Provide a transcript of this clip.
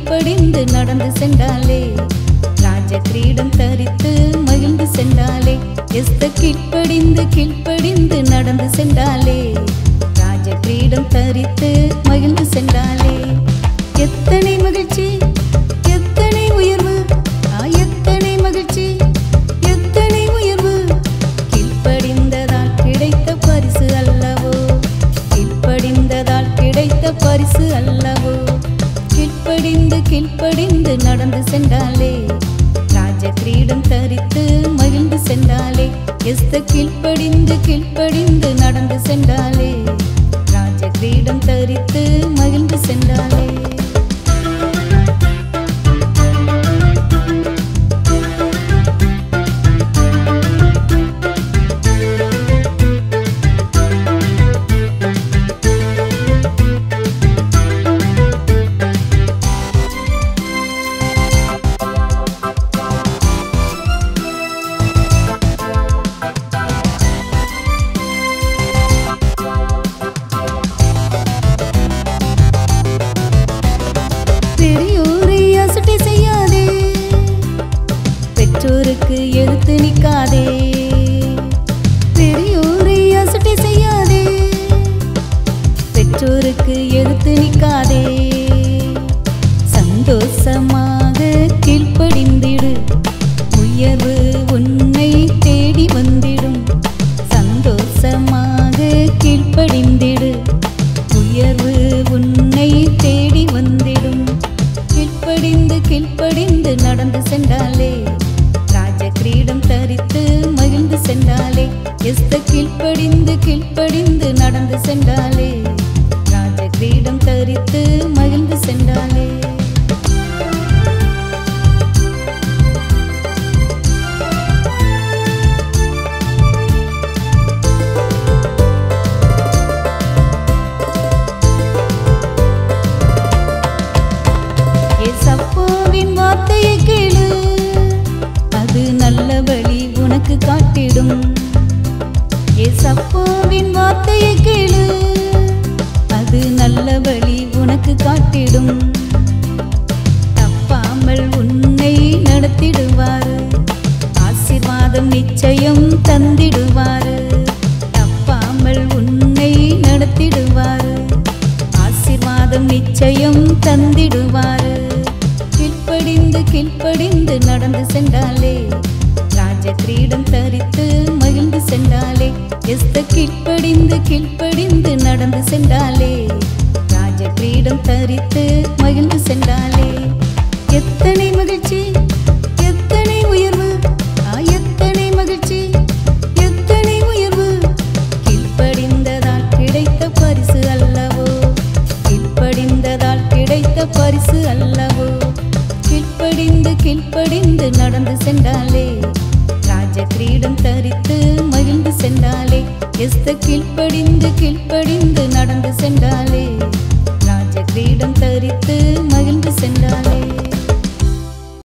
கீழ்ப்படிந்து நடந்து சென்றாலே ராஜ கிரீடம் தரித்து மகிழ்ந்து சென்றாலே எஸ்தர் கீழ்ப்படிந்து நடந்து சென்றாலே ராஜ கிரீடம் தரித்து மகிழ்ந்து சென்றாலே எத்தனை மகிழ்ச்சி எத்தனை உயர்வு எத்தனை மகிழ்ச்சி எத்தனை உயர்வு கீழ்ப்படிந்ததால் கிடைத்த பரிசு அல்லவோ கீழ்ப்படிந்ததால் கிடைத்த பரிசு அல்லவோ கீழ்ப்படிந்து நடந்து சென்றாலே ராஜ கிரீடம் தரித்து மகிழ்ந்து சென்றாலே எஸ்தர் கீழ்ப்படிந்து நடந்து சென்றாலே ராஜ கிரீடம் தரித்து மகிழ்ந்து சென்றாலே பெற்றோருக்கு எதிர்த்து நிற்காதே பெரியோரை அசட்டை செய்யாதே பெற்றோருக்கு எதிர்த்து நிற்காதே சந்தோஷமாக கீழ்ப்படிந்திடு உயர்வு உன்னை தேடி வந்திடும் சந்தோஷமாக கீழ்ப்படிந்திடு உயர்வு உன்னை தேடி வந்திடும் கீழ்ப்படிந்து நடந்து சென்றாலே ராஜ கிரீடம் தரித்து மகிழ்ந்து சென்றாலே எஸ்தர் கீழ்ப்படிந்து நடந்து சென்றாலே ராஜ கிரீடம் தரித்து மகிழ்ந்து சென்றாலே ஏசப்பாவின் வார்த்தையை கேளு அது நல்ல வழி உனக்கு காட்டிடும் ஏசப்பாவின் வார்த்தையை கேளு அது நல்ல வழி உனக்கு காட்டிடும் தப்பாமல் உன்னை நடத்திடுவார் ஆசீர்வாதம் நிச்சயம் தந்திடுவார் தப்பாமல் உன்னை நடத்திடுவார் ஆசீர்வாதம் நிச்சயம் தந்திடுவார் கீழ்ப்படிந்து நடந்து சென்றாலே ராஜ கிரீடம் தரித்து மகிழ்ந்து சென்றாலே எஸ்தர் கீழ்ப்படிந்து நடந்து சென்றாலே ராஜ கிரீடம் தரித்து மகிழ்ந்து சென்றாலே எத்தனை மகிழ்ச்சி எத்தனை உயர்வு எத்தனை மகிழ்ச்சி எத்தனை உயர்வு கீழ்ப்படிந்ததால் கிடைத்த பரிசு அல்லவோ கீழ்ப்படிந்ததால் கிடைத்த பரிசு அல்லவோ கீழ்ப்படிந்து நடந்து சென்றாலே ராஜ கிரீடம் தரித்து மகிழ்ந்து சென்றாலே எஸ்தர் கீழ்ப்படிந்து நடந்து சென்றாலே ராஜ கிரீடம் தரித்து மகிழ்ந்து